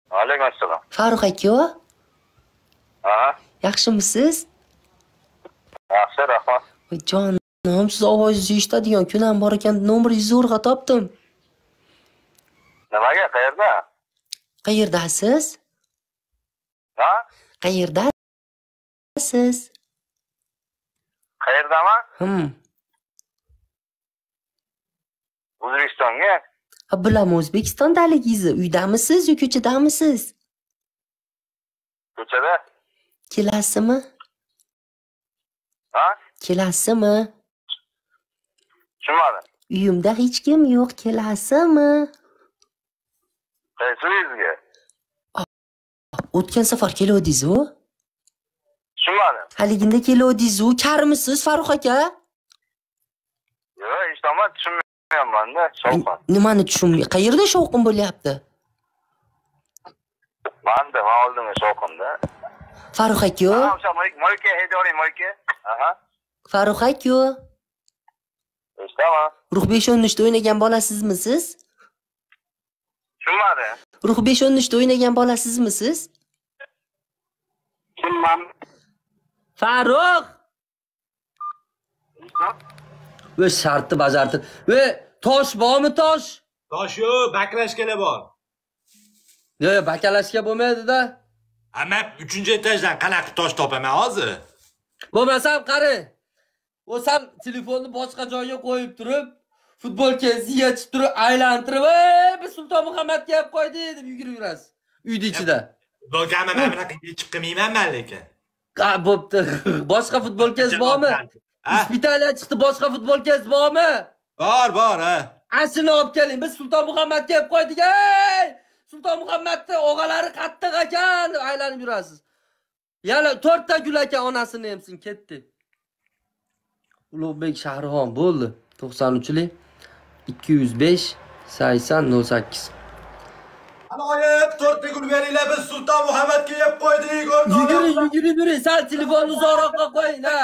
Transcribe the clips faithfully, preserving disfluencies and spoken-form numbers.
Alaykum assalom. Farruh aka. Ha? Yaxshimisiz? Yaxshi, rahmat. Voy jonim, siz ovozingizni eshitadigan kunam bor ekan, nomeringizni zo'rg'a topdim. Nimaga? Qayerda? Qayerdasiz? Ha? Qayerdasiz? Qayerdaman? Hmm. O'zbekistonga. Ha, bilaman, O'zbekistondaligingizni. Uydamisiz yoki ko'chadamisiz? Ko'chada. Kelasizmi? Ha? Kelasizmi? Tushunmadim. Uyimda hech kim yo'q, kelasizmi? Qaysi uyingizga? O'tgan safar keluvdingiz-ku? Tushunmadim. Haliginda keluvdingiz-ku, karmisiz Farruh aka? Yo'q, hech nima tushunmayapman-da, shovqin. Nimani tushunmay? Qayerda shovqin bo'lyapti? Manda, men oldimga shovqinda. Farruh aka? Ha, o'sha moyka haydavering, moyka. Aha. Farruh aka? Eshitaman. Ruh besh o'n uchda o'ynagan bolasizmi siz? Tushunmadim. Ruh besh o'n uchda o'ynagan bolasizmi siz? Kimman? Farruh! Ve shartni bajardi. Ve tosh bormi tosh? Tosh yo'q, bakrashkala bor. Yo'q, bakalashga bo'lmaydi-da. Amma uchinchi etajdan qanaqa tosh topaman hozir? Bo'lmasam qari. O'sam telefonni boshqa joyga qo'yib turib, futbolkangizni yechib turib, aylantirib, "Ey, biz Sulton Muhammadga kelib qo'ydik" deb yugurib yurasiz. Uyda ichida. Bo'lganman, men bunaqa chiqib qilmayman lekin. Ha, bo'pti. Boshqa futbolkangiz bormi? Ispitaliya chiqdi, boshqa futbolkangiz bormi? Bor, bor, ha. Asini olib keling. Biz Sulton Muhammadga kelib qo'ydik. Ey! Sulton Muhammadning o'g'alari qattiq ekan deb aylanib yurasiz. Yana to'rtta gul aka onasini emsin, ketdi. Ulug'bek Shahrixon bo'ldi. to'qson uchlik ikki yuz besh sakson nol sakkiz. Aloyib, to'rtta gul beringlar, biz Sulton Muhammadga yeb qo'ydik. Yuguri, yuguri, yuguri. Sal telefonni uzoqroqqa qo'ying, ha.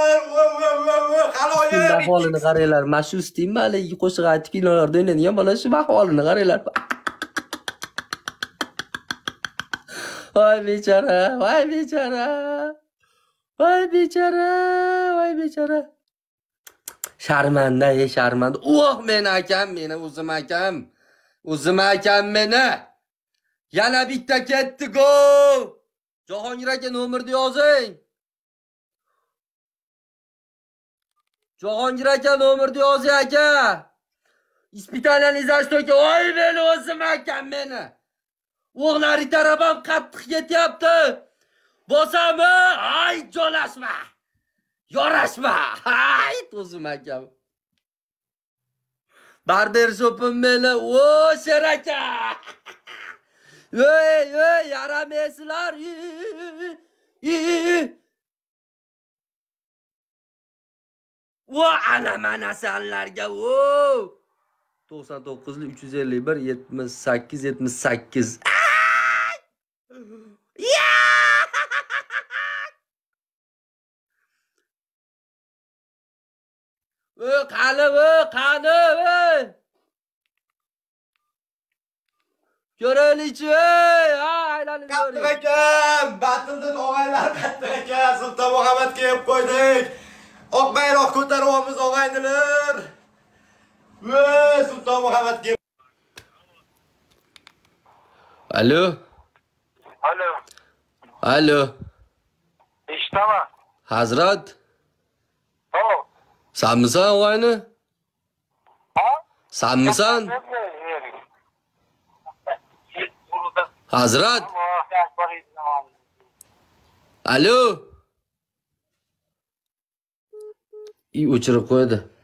Aloyib. Ahvolini qaranglar. Mana shu Steam haligi qo'shiq aytib kinolarda o'ynaydigan bola shu ahvolini qaranglar. Voy bechora, voy bechora. Voy bechora, voy bechora. Sharmanda, ey sharmanda. Oh, men akam, meni o'zim akam. O'zim akam meni. Yana bitta ketdi-ku. Jahongir aka nomerni yozing. Jahongir aka nomerni yozing aka. Ispitaliyaning zashto'ka. Voy meni o'zim akam meni. O'g'lari tarafam qattiq ketyapti. Bosami? Ay, jo'lashma. Yorashma. Ay, o'zim akam. Barber shopim meni. O, Sher aka. Ey, ey, yaramaysizlar. Vo, ana mana sanlarga. O. to'qson to'qqiz uch yuz ellik bir yetmish sakkiz yetmish sakkiz. Ö, qani, ö, qani, ey. Ko'raylik-chi, ey. Ha, aylanib Qattiq ekan, Batildin og'aylar qattiq ekan, Sulton Muhammadga yeb qo'ydik. Oq bayroq ko'taryapmiz og'aynilar. Voy, Sulton Muhammadga. Alo. Alo. Alo. Eshitaman. Hazrat. Ho. Sanmisan og'ayni? Ha? Sanmisan? Hazrat. Alo. I o'chirib qo'ydi.